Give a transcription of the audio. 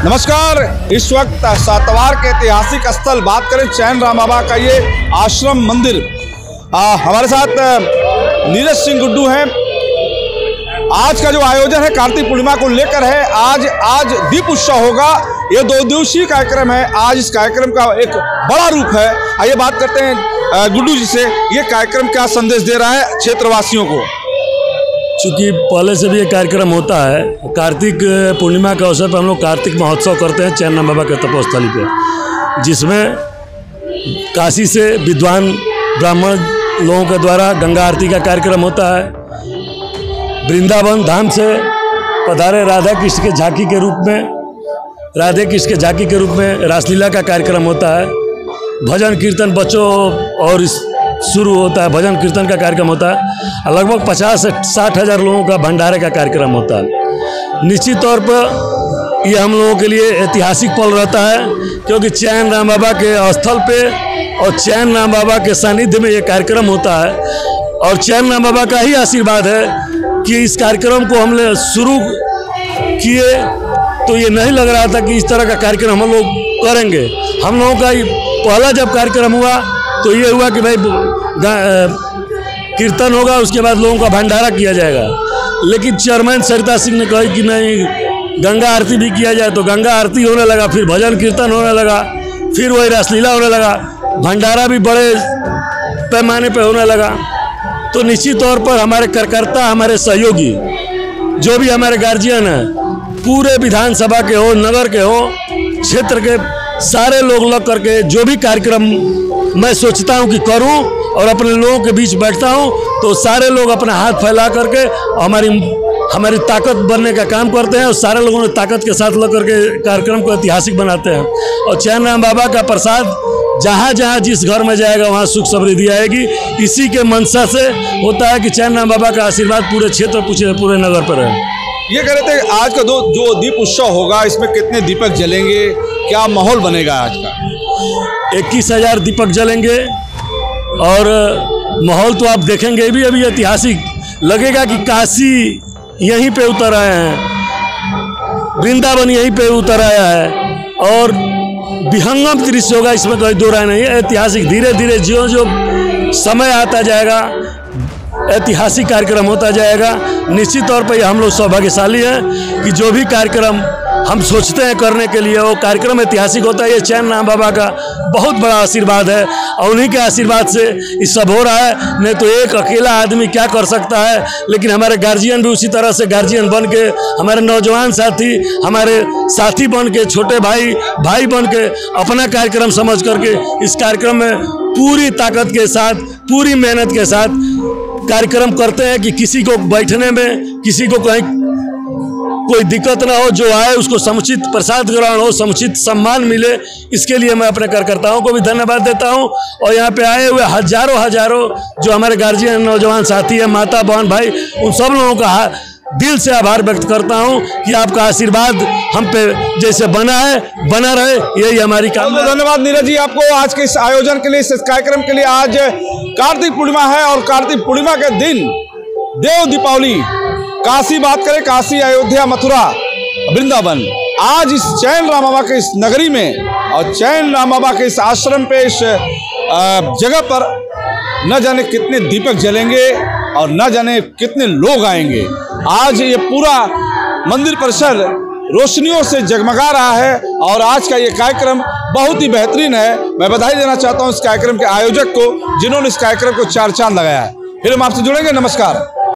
नमस्कार। इस वक्त सातवार के ऐतिहासिक स्थल बात करें चैन राम बाबा का ये आश्रम मंदिर। हमारे साथ नीरज सिंह गुड्डू हैं। आज का जो आयोजन है कार्तिक पूर्णिमा को लेकर है। आज दीप उत्सव होगा। ये 2 दिवसीय कार्यक्रम है। आज इस कार्यक्रम का एक बड़ा रूप है। आइए बात करते हैं गुड्डू जी से, ये कार्यक्रम क्या संदेश दे रहा है क्षेत्रवासियों को? चूँकि पहले से भी ये कार्यक्रम होता है, कार्तिक पूर्णिमा के अवसर पर हम लोग कार्तिक महोत्सव करते हैं चैन राम बाबा के तपोस्थली पे, जिसमें काशी से विद्वान ब्राह्मण लोगों के द्वारा गंगा आरती का कार्यक्रम होता है। वृंदावन धाम से पधारे राधा कृष्ण के झांकी के रूप में, राधे कृष्ण के झांकी के रूप में रासलीला का कार्यक्रम होता है। भजन कीर्तन बच्चों और शुरू होता है, भजन कीर्तन का कार्यक्रम होता है। लगभग 50 से 60 हज़ार लोगों का भंडारे का कार्यक्रम होता है। निश्चित तौर पर ये हम लोगों के लिए ऐतिहासिक पल रहता है, क्योंकि चैन राम बाबा के स्थल पे और चैन राम बाबा के सानिध्य में ये कार्यक्रम होता है। और चैन राम बाबा का ही आशीर्वाद है कि इस कार्यक्रम को हमने शुरू किए तो ये नहीं लग रहा था कि इस तरह का कार्यक्रम हम लोग करेंगे। हम लोगों का पहला जब कार्यक्रम हुआ तो ये हुआ कि भाई कीर्तन होगा, उसके बाद लोगों का भंडारा किया जाएगा। लेकिन चेयरमैन सरिता सिंह ने कहा कि नहीं, गंगा आरती भी किया जाए, तो गंगा आरती होने लगा, फिर भजन कीर्तन होने लगा, फिर वही रासलीला होने लगा, भंडारा भी बड़े पैमाने पे होने लगा। तो निश्चित तौर पर हमारे कार्यकर्ता, हमारे सहयोगी, जो भी हमारे गार्जियन हैं, पूरे विधानसभा के हो, नगर के हो, क्षेत्र के सारे लोग लग करके जो भी कार्यक्रम मैं सोचता हूं कि करूं और अपने लोगों के बीच बैठता हूं, तो सारे लोग अपना हाथ फैला करके हमारी ताकत बनने का काम करते हैं और सारे लोगों ने ताकत के साथ लग करके कार्यक्रम को ऐतिहासिक बनाते हैं। और चैन राम बाबा का प्रसाद जहाँ जहाँ जिस घर में जाएगा वहाँ सुख समृद्धि आएगी। इसी के मंशा से होता है कि चैन राम बाबा का आशीर्वाद पूरे क्षेत्र, पूरे नगर पर है। ये कह रहे थे आज का जो दीप उत्सव होगा, इसमें कितने दीपक जलेंगे, क्या माहौल बनेगा आज का? 21,000 दीपक जलेंगे और माहौल तो आप देखेंगे भी अभी ऐतिहासिक लगेगा कि काशी यहीं पे उतर आए हैं, वृंदावन यहीं पे उतर आया है और विहंगम दृश्य होगा, इसमें कोई दो राय नहीं है। ऐतिहासिक धीरे धीरे जो समय आता जाएगा ऐतिहासिक कार्यक्रम होता जाएगा। निश्चित तौर पर हम लोग सौभाग्यशाली हैं कि जो भी कार्यक्रम हम सोचते हैं करने के लिए वो कार्यक्रम ऐतिहासिक होता है। ये चैन राम बाबा का बहुत बड़ा आशीर्वाद है और उन्हीं के आशीर्वाद से ये सब हो रहा है। नहीं तो एक अकेला आदमी क्या कर सकता है। लेकिन हमारे गार्जियन भी उसी तरह से गार्जियन बन के, हमारे नौजवान साथी, हमारे साथी बन के, छोटे भाई बन के अपना कार्यक्रम समझ करके इस कार्यक्रम में पूरी ताकत के साथ, पूरी मेहनत के साथ कार्यक्रम करते हैं कि किसी को बैठने में, किसी को कहीं कोई दिक्कत ना हो, जो आए उसको समुचित प्रसाद ग्रहण हो, समुचित सम्मान मिले। इसके लिए मैं अपने कार्यकर्ताओं को भी धन्यवाद देता हूं और यहाँ पे आए हुए हजारों जो हमारे गार्जियन, नौजवान साथी हैं, माता बहन भाई, उन सब लोगों का दिल से आभार व्यक्त करता हूं कि आपका आशीर्वाद हम पे जैसे बना है, बना रहे, यही हमारी कामना। धन्यवाद नीरज जी आपको आज के इस आयोजन के लिए, इस कार्यक्रम के लिए। आज कार्तिक पूर्णिमा है और कार्तिक पूर्णिमा के दिन देव दीपावली, काशी बात करें, काशी, अयोध्या, मथुरा, वृंदावन, आज इस चैन राम बाबा के इस नगरी में और चैन राम बाबा के इस आश्रम पे, इस जगह पर न जाने कितने दीपक जलेंगे और न जाने कितने लोग आएंगे। आज ये पूरा मंदिर परिसर रोशनियों से जगमगा रहा है और आज का ये कार्यक्रम बहुत ही बेहतरीन है। मैं बधाई देना चाहता हूँ इस कार्यक्रम के आयोजक को, जिन्होंने इस कार्यक्रम को 4 चांद लगाया है। फिर हम आपसे जुड़ेंगे। नमस्कार।